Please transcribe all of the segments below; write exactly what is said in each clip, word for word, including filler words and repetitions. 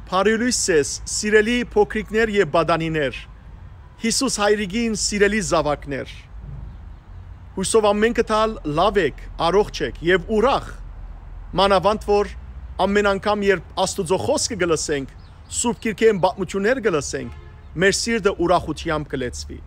Փարիլույսես, սիրելի փոքրիկներ եւ բադանիներ, Հիսուս հայրիկին սիրելի զավակներ, հույսով ամենքը տալ լավ եք, առողջ եք եւ ուրախ, մանավանդ որ ամեն անգամ երբ Աստուծո խոսքը գլսենք, Սուրբ Գիրքեն պատմություններ գլսենք, մեր սիրտը ուրախությամբ կլեցվի։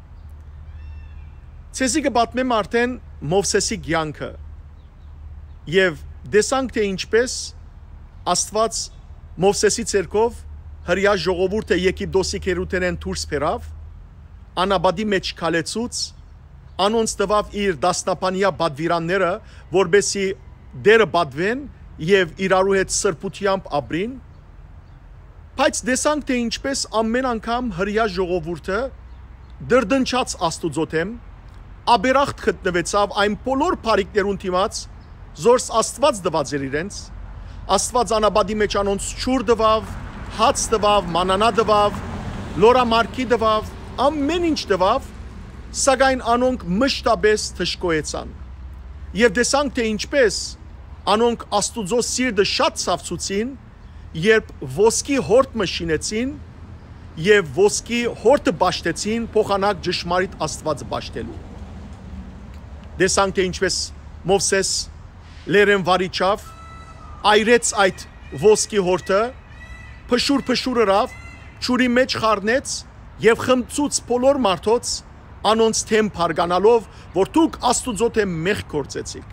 Ցեզի կպատմեմ արդեն Մովսեսի կյանքը եւ դեսանք թե ինչպես Աստված Մովսեսի ցերկով հրյա ժողովուրդը Եգիպտոսի քերութերեն դուրս բերավ, անաբադի մեջ քալեցուց, անոնց տվավ իր դասնապանյա բադվիրանները, որբեսի դերը բադվեն եւ իրարու հետ սրբությամբ ապրին, բայց դեսանք թե ինչպես ամեն անգամ հրյա ժողովուրդը դրդնչած Աստուծո դեմ աբերախտ գտնվեցավ այն բոլոր բարիքներուն դիմաց, զորս Աստված դված էր իրենց, Աստված անաբադի մեջ անոնց չուր դվավ, հաց դվավ, մանանա դվավ, լորամարկի դվավ, ամեն ինչ դվավ, սակայն անոնք մշտապես թշկոեցան։ Եվ դեսանք թե ինչպես անոնք Աստուծո սիրտը շատ ցավցուցին, երբ ոսկի հորտը շինեցին եւ ոսկի հորտը բաշտեցին փոխանակ ճշմարիտ Աստված բաշտելու։ Դեսանք թե ինչպես Մովսես լերեն վարիչավ այրեց այդ ոսկի հորտը, փշուր փշուր ըրավ, ճուրի մեջ խառնեց եւ խմծուց բոլոր մարդոց անոնց թեմ փարգանալով, որ դուք Աստուծո թեմ մեղք գործեցիք։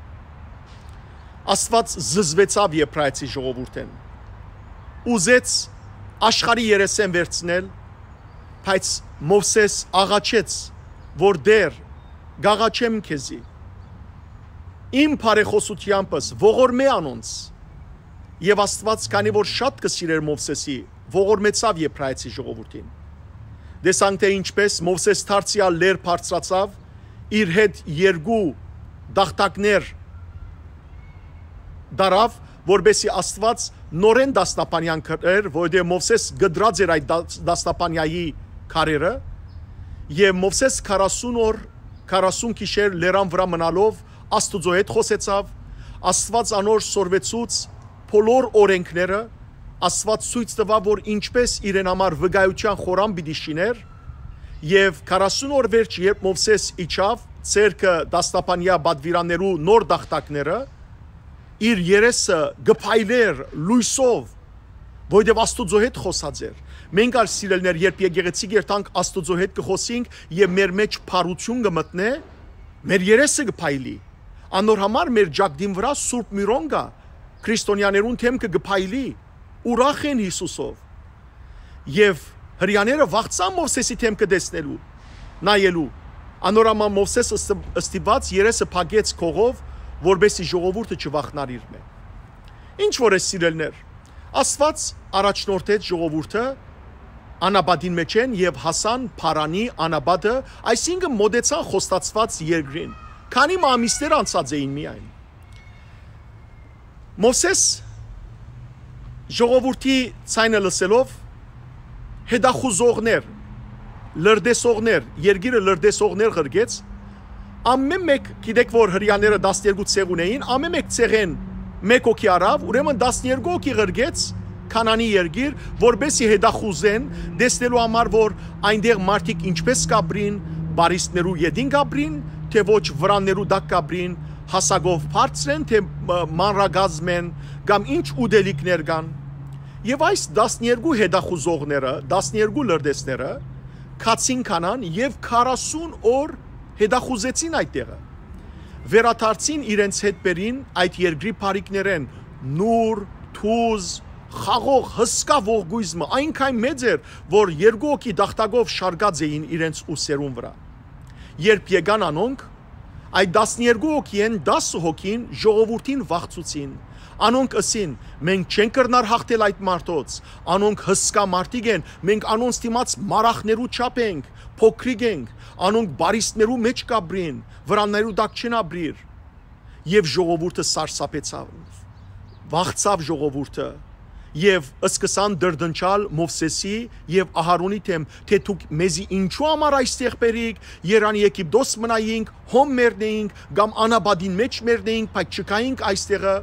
Աստված զզվեցավ Եբրայեցի ժողովուրդեն, ուզեց աշխարհի երեսեն վերցնել, բայց Մովսես աղաչեց, որ դեր գաղաչեմ քեզի։ Իմ բարեխոսությանպես ողորմե անոնց եւ Աստված քանի որ շատ կսիրեր Մովսեսի ողորմեցավ Եբրայեցի ժողովրդին։ Դեսանք թե ինչպես Մովսես դարձյալ լեր բարձրացավ, իր հետ երկու դաղտակներ դարավ, որբեսի Աստված նորեն դասնապանյան կրեր, որովհետեւ Մովսես գդրած էր այդ դասնապանյայի քարերը, եւ Մովսես քառասուն օր քառասուն գիշեր լերան վրա մնալով Աստուծո հետ խոսեցավ, Աստված անոր սորվեցուց բոլոր օրենքները, Աստված ցույց տվավ, որ ինչպես իրեն համար վկայության խորան պիտի շիներ, եւ քառասուն օր վերջ երբ Մովսես իջավ, ցերկը դաստապանյա բադվիրաներու նոր դախտակները, իր երեսը գփայլեր լույսով, որովհետեւ Աստուծո հետ խոսած էր։ Մենք ալ սիրելներ, երբ եկեղեցի գերտանք Աստուծո հետ կխոսենք եւ մեր մեջ փառություն կմտնե, մեր երեսը գփայլի։ Անոր համար մեր ջակդին վրա Սուրբ Միրոն կա, քրիստոնյաներուն թեմքը գփայլի, ուրախ են Հիսուսով։ Եվ հրյաները վախցան Մովսեսի թեմքը տեսնելու, նայելու։ Անոր համար Մովսես ըստիված երեսը փակեց քողով, որբեսի ժողովուրդը չվախնար իր մե։ Ինչ որ է սիրելներ, Աստված առաջնորդեց ժողովուրդը անաբադին մեջ են եւ հասան Փարանի անաբադը, այսինքն մոդեցան խոստացված երկրին։ Քանի ամիսներ անցած էին միայն։ Մովսես ժողովրդի ցայնը լսելով հետախուզողներ, լրդեսողներ, երկիրը լրդեսողներ ղրգեց, ամեն մեկ գիտեք որ հрьяաները տասներկու ցեղ ունեին, ամեն մեկ ցեղեն մեկ օքի արավ, ուրեմն տասներկու օքի ղրգեց Քանանի երկիր, որբեսի հետախուզեն, դեսնելու համար, որ այնտեղ մարդիկ ինչպես կապրին, բարիստներու յետին կապրին, թե ոչ վրաններու դակ կապրին, հասակով բարձրեն, թե մանրագազմեն, կամ ինչ ուդելիքներ կան։ Եվ այս տասներկու հետախուզողները, տասներկու լրդեսները, քացին Քանան եւ քառասուն օր հետախուզեցին այդ տեղը։ Վերադարձին իրենց հետ բերին այդ երկրի բարիքներեն, նուր, թուզ, խաղող հսկա ողգույզը այնքան մեծ էր, որ երկու օքի դախտակով շարգած էին իրենց ուսերուն վրա։ Երբ եկան անոնք, այդ տասներկու օքին դասը հոգին ժողովրդին վախցուցին։ Անոնք ասին, մենք չենք կրնար հաղթել այդ մարդոց, անոնք հսկա մարդիկ են, մենք անոնց դիմաց մարախներու չափ ենք, փոքրիկ ենք, անոնք բարիստներու մեջ կաբրին, վրաններու դակ չեն ապրիր։ Եվ ժողովուրդը սարսափեցավ, վախցավ ժողովուրդը, եւ սկսան դրդնչալ Մովսեսի եւ Ահարոնի թեմ, թե դուք մեզի ինչու համար այստեղ բերիք, Երանի Եգիպտոս մնայինք, հոմ մեռնեինք, կամ անաբադին մեջ մեռնեինք, բայց չկայինք այստեղը։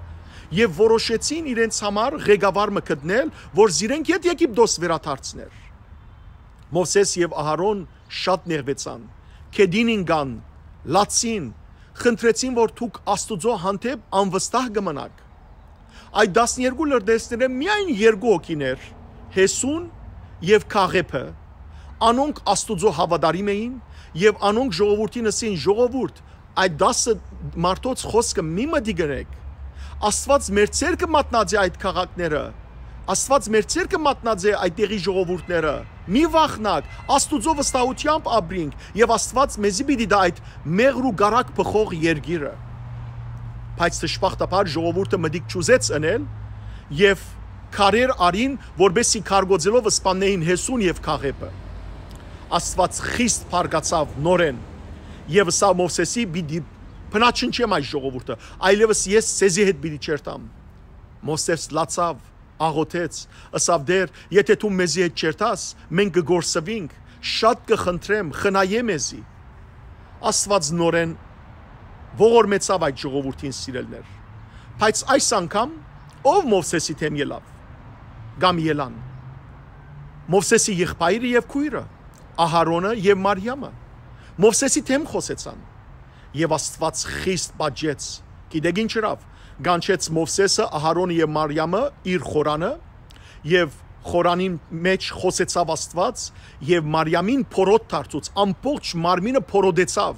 եւ որոշեցին իրենց համար ղեկավար մկնել, որ զիրենք իդ Եգիպտոս վերադարձներ։ Մովսես եւ Ահարոն շատ նեղվեցան, քեդին ինգան, լացին, խնդրեցին, որ դուք Աստուծո հանդեպ անվստահ կմնաք։ Այդ տասներկու լրտեսները միայն երկու հոգիներ, Հեսուն եւ Քաղեբը, անոնք Աստուծո հավատարիմ էին եւ անոնք ժողովրդին ասին ժողովուրդ, այդ դասը մարդոց խոսքը մի մտի գրեք։ Աստված մեր ցերկը մատնած է այդ քաղաքները, Աստված մեր ցերկը մատնած է այդ տեղի ժողովուրդները։ Մի վախնակ, Աստուծո վստահությամբ ապրինք եւ Աստված մեզի պիտի դա այդ մեղր ու գարակ փխող երգիրը։ Բայց դժբախտաբար ժողովուրդը մտիկ չուզեց անել եւ քարեր արին, որբեսի քարգոձելով սպանեին Հեսուն եւ Քաղեբը։ Աստված խիստ փարգացավ նորեն եւ սա Մովսեսի պիտի փնաչնչեմ այս ժողովուրդը, այլևս ես սեզի հետ պիտի չերտամ։ Մովսես լացավ, աղոթեց, ասավ դեր, եթե դու մեզի հետ չերտաս, մենք կգործվենք, շատ կխնդրեմ, խնայե մեզի։ Աստված նորեն ողորմեցավ այդ ժողովրդին սիրելներ։ Բայց այս անգամ ով Մովսեսի թեմ ելավ։ Գամ ելան։ Մովսեսի եղբայրը եւ քույրը, Ահարոնը եւ Մարիամը։ Մովսեսի թեմ խոսեցան։ Եվ Աստված խիստ պատժեց։ Գիտեք ինչ ըրավ։ Գանչեց Մովսեսը, Ահարոնը եւ Մարիամը իր խորանը եւ խորանին մեջ խոսեցավ Աստված եւ Մարիամին փորոտ դարձուց, ամբողջ մարմինը փորոդեցավ։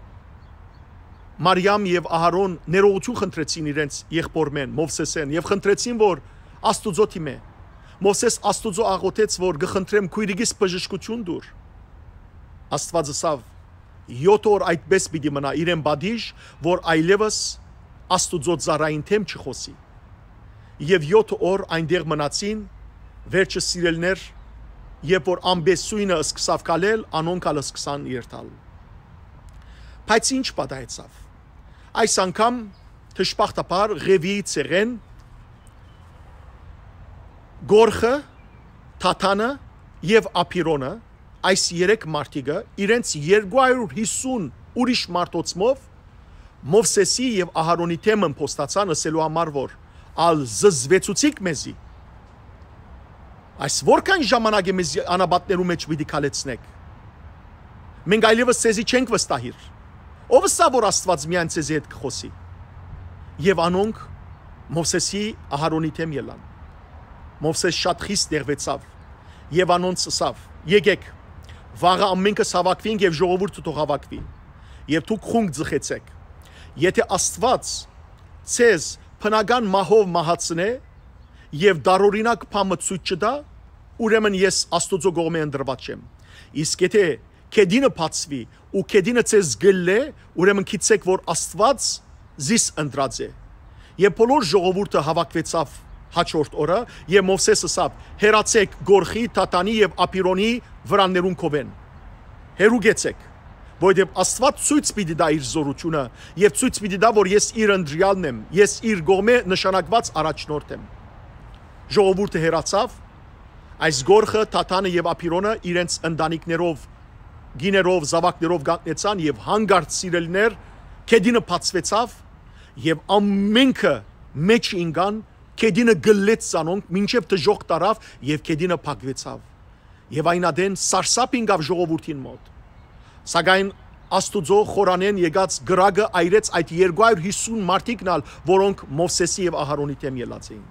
Մարիամ եւ Ահարոն ներողություն խնդրեցին իրենց եղբորմեն Մովսեսեն եւ խնդրեցին, որ Աստուծո թիմե։ Մովսես Աստուծո աղոթեց, որ գխնդրեմ քույրիկիս բժշկություն դուր։ Աստված ասավ. յոթ օր այդպես պիտի մնա իրեն բադիժ, որ այլևս Աստուծո ծառային թեմ չխոսի։ Եվ յոթ օր այնտեղ մնացին, վերջը սիրելներ, երբ որ ամբեսույնը սկսավ կալել, անոնք ալ սկսան երթալ։ Բայց ինչ պատահեցավ։ Այս անգամ դժբախտաբար Ղևիի ցեղեն Գորխը, Թաթանը եւ Ապիրոնը, այս երեք մարդիկը իրենց երկու հարյուր հիսուն ուրիշ մարդոցմով Մովսեսի եւ Ահարոնի թեմն փոստացան ասելու համար, որ ալ զզվեցուցիկ մեզի։ Այս որքան ժամանակ է մեզ անաբատներու մեջ պիտի քալեցնեք։ Մենք այլևս ցեզի չենք վստահիր։ Ով սա որ Աստված միայն ցեզի հետ կխոսի։ Եվ անոնք Մովսեսի Ահարոնի թեմ ելան։ Մովսես շատ խիստ դեղվեցավ եւ անոնց ասավ. եկեք, վաղը ամենքս հավաքվենք եւ ժողովուրդը թող հավաքվի։ Եվ դուք խունկ ձգեցեք։ Եթե Աստված ցեզ բնական մահով մահացնե եւ դարօրինակ փամը ցույց չտա, ուրեմն ես Աստուծո կողմէ ընդրված եմ։ Իսկ եթե քեդինը բացվի ու քեդինը ցեզ գլե, ուրեմն գիտեք, որ Աստված զիս ընդրած է։ Եվ բոլոր ժողովուրդը հավաքվեցավ հաջորդ օրը եւ Մովսես ասավ. հերացեք Գորխի, Թաթանի եւ Ապիրոնի վրաններուն կովեն։ Հերուգեցեք, որովհետեւ Աստված ցույց պիտի տա իր զորությունը եւ ցույց պիտի տա, որ ես իր ընտրյալն եմ, ես իր կողմէ նշանակված առաջնորդ եմ։ Ժողովուրդը հերացավ, այս Գորխը, Թաթանը եւ Ապիրոնը իրենց ընտանիքներով, գիներով, զավակներով գտնեցան եւ հանգարց սիրելներ, քեդինը բացվեցավ եւ ամենքը մեջ ինգան, քեդինը գլեց ցանոնք, մինչև դժոխք տարավ եւ քեդինը փակվեցավ։ Եվ այնադեն սարսափ ինգավ ժողովրդին մոտ։ Սակայն Աստուծո խորանեն եկած գրագը այրեց այդ երկու հարյուր հիսուն մարդիկնալ, որոնք Մովսեսի եւ Ահարոնի թեմ ելած էին։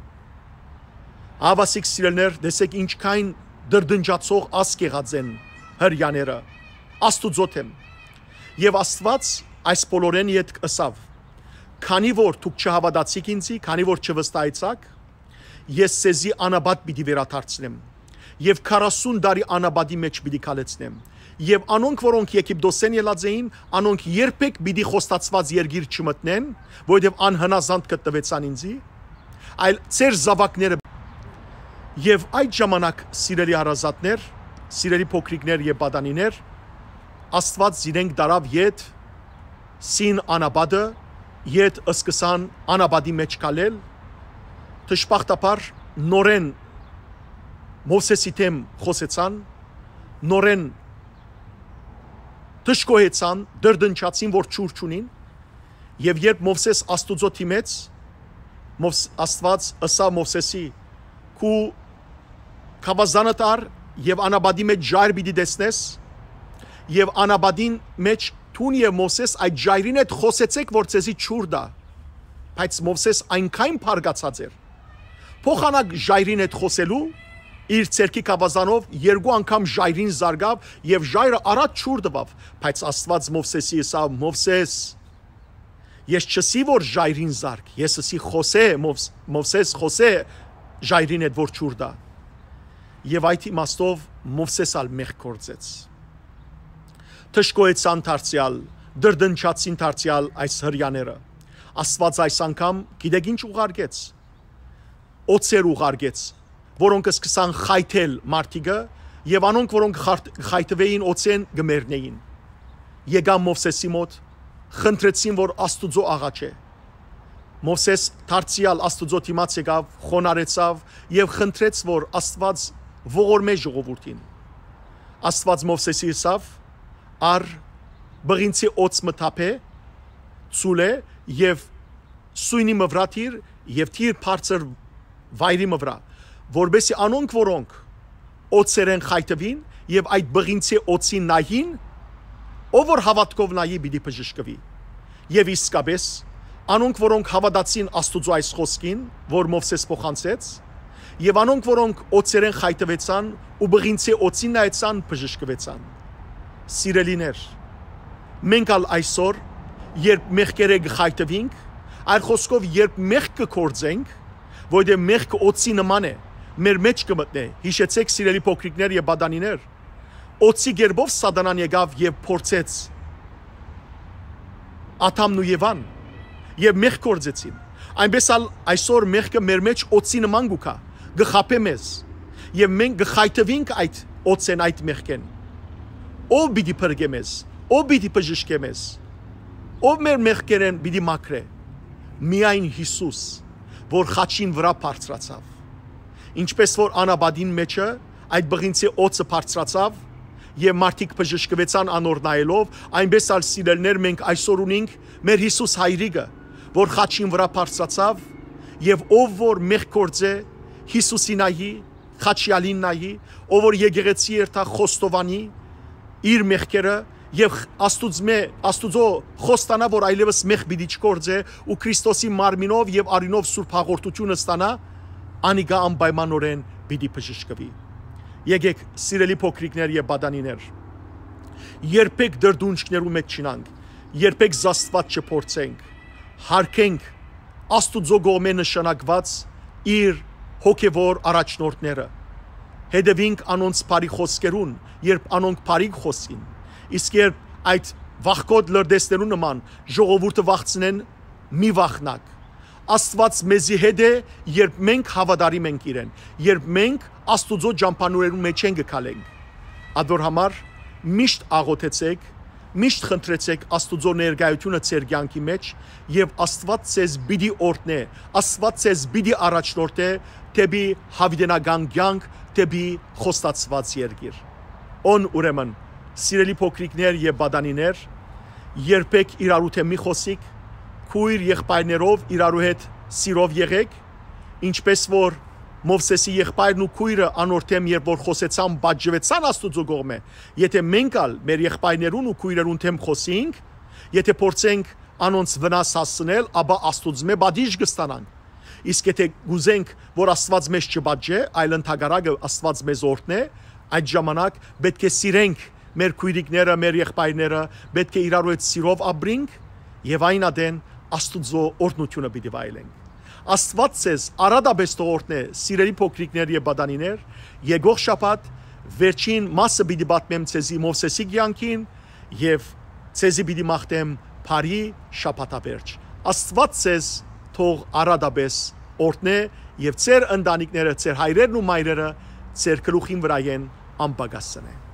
Ավասիկ սիրելներ, դեսեք ինչքան դրդնջացող ասկ եղած են հրյաները Աստուծո թեմ։ Եվ Աստված այս բոլորեն իդ ասավ. քանի որ դուք չհավատացիք ինձի, քանի որ չվստահեցաք, ես սեզի անաբատ պիտի վերադարձնեմ եւ քառասուն տարի անաբատի մեջ պիտի քալեցնեմ եւ անոնք, որոնք Եգիպտոսեն ելած էին, անոնք երբեք պիտի խոստացված երկիր չմտնեն, որովհետեւ անհնազանդ կտվեցան ինձի, այլ ծեր զավակները եւ այդ ժամանակ սիրելի հարազատներ, սիրելի փոքրիկներ եւ պատանիներ, Աստված իրենք դարավ իդ սին անաբադը Ետ սկսան անաբադի մեջ կալել, դժբախտաբար նորեն Մովսեսի թեմ խոսեցան, նորեն դժգոհեցան, դրդնչացին, որ չուր չունին, եւ երբ Մովսես Աստուծո թիմեց, Աստված ըսա Մովսեսի քու կավազանը տար եւ անաբադի մեջ ջայր պիտի դեսնես եւ անաբադին մեջ Տուն եւ Մովսես այդ ջայրին հետ խոսեցեք, որ ցեզի ճուր դա, բայց Մովսես այնքան փարգացած էր։ Փոխանակ ջայրին հետ խոսելու իր ցերքի կավազանով երկու անգամ ջայրին զարգավ եւ ջայրը առատ ճուր տվավ, բայց Աստված Մովսեսի ասա Մովսես, ես չսի որ ջայրին զարգ, ես ասի խոսե Մովսես խոսե ջայրին հետ որ ճուր դա։ Եվ այդ իմաստով Մովսես ալ մեղ կործեց։ Թշկոեցան դարձյալ, դրդնչացին դարձյալ այս հրյաները։ Աստված այս անգամ գիտեք ինչ ուղարկեց։ Օծեր ուղարկեց, որոնք սկսան խայթել մարդիկը եւ անոնք որոնք խայթվեին օծեն գմերնեին։ Եկան Մովսեսի մոտ, խնդրեցին որ Աստուծո աղաչե։ Մովսես դարձյալ Աստուծո դիմաց եկավ, խոնարհեցավ եւ խնդրեց որ Աստված ողորմե ժողովրդին։ Աստված Մովսեսի ասավ Ար բղինցի օծ մթափե ցուլե եւ սույնի մվրատիր եւ թիր բարձր վայրի մվրա որբեսի անոնք որոնք օծերեն խայտվին եւ այդ բղինցի օծին նային ով որ հավատքով նայի պիտի բժշկվի եւ իսկապես անոնք որոնք հավատացին Աստուծո այս խոսքին որ Մովսես փոխանցեց եւ անոնք որոնք օծերեն խայտվեցան ու բղինցի օծին նայեցան բժշկվեցան Սիրելիներ, մենք ալ այսօր, երբ մեղքերը գխայտվինք, այլ խոսքով երբ մեղք կկործենք, որտեղ մեղքը օծի նման է, մեր մեջ կմտնե, հիշեցեք սիրելի փոքրիկներ եւ բադանիներ, օծի գերբով սատանան եկավ եւ փորձեց Աթամն ու Եվան եւ մեղք կործեցին, այնպես ալ այսօր մեղքը մեր մեջ օծի նման գուքա, գխապե մեզ եւ մենք գխայտվինք այդ օծեն այդ մեղքեն Ով պիտի փրկե մեզ, ով պիտի բժշկե մեզ, ով մեր մեղքերեն պիտի մաքրե, միայն Հիսուս, որ խաչին վրա բարձրացավ, ինչպես որ անաբադին մեջը այդ բղինցի օծը բարձրացավ եւ մարդիկ բժշկվեցան անոր նայելով, այնպես ալ սիրելներ մենք այսօր ունենք մեր Հիսուս հայրիկը, որ խաչին վրա բարձրացավ եւ ով որ մեղք կործե Հիսուսին նայի, խաչյալին նայի, ով որ եկեղեցի երթա խոստովանի իր մեղքերը եւ Աստուծո Աստուծո խոստանա որ այլևս մեղ պիտի չկործե ու Քրիստոսի մարմինով եւ արինով սուրբ հաղորդությունը ստանա անիգա անպայմանորեն պիտի բժշկվի Եկեք սիրելի փոքրիկներ եւ բադանիներ երբեք դրդունչներու մեջ չնանք երբեք զաստված չփորձենք հարկենք Աստուծո գոմե նշանակված իր հոգեվոր առաջնորդները Հետևինք անոնց բարի խոսքերուն, երբ անոնք բարի խոսին, իսկ երբ այդ վախկոտ լրդեսներու նման ժողովուրդը վախցնեն մի վախնակ։ Աստված մեզի հետ է, երբ մենք հավատարիմ ենք իրեն, երբ մենք Աստուծո ջամփանուրերու մեջ ենք գալենք։ Ադոր համար միշտ աղոթեցեք, միշտ խնդրեցեք Աստուծո ներկայությունը ձեր կյանքի մեջ եւ Աստված ձեզ պիտի օրհնե, Աստված ձեզ պիտի առաջնորդե դեպի հավիտենական կյանք դեպի խոստացված երկիր։ On ուրեմն, սիրելի փոքրիկներ եւ բադանիներ, երբեք իրարու թե մի խոսիկ, քույր եղբայրներով իրարու հետ սիրով եղեք, ինչպես որ Մովսեսի եղբայրն ու քույրը անորթեմ երբ որ խոսեցան բաժվեցան Աստուծո կողմը, եթե մենք ալ մեր եղբայրներուն ու քույրերուն թեմ խոսենք, եթե փորձենք անոնց վնաս հասցնել, ապա Աստուծո բադիժ կստանանք։ Իսկ եթե գուզենք, որ Աստված մեզ չբաժե, այլ ընդհակառակը Աստված մեզ օրհնե, այդ ժամանակ պետք է սիրենք մեր քույրիկները, մեր եղբայրները, պետք է իրարու հետ սիրով ապրենք եւ այն ադեն Աստուծո օրհնությունը պիտի վայելենք։ Աստված ձեզ արադաբես օրհնե, սիրելի փոքրիկներ եւ բադանիներ, եկող շաբաթ վերջին մասը պիտի պատմեմ ցեզի Մովսեսի կյանքին եւ ցեզի պիտի մաղթեմ բարի շաբաթավերջ։ Աստված ձեզ թող արադաբես օրհնե եւ ձեր ընտանիքները, ձեր հայրերն ու մայրերը ձեր գլուխին վրա են անպագասնե։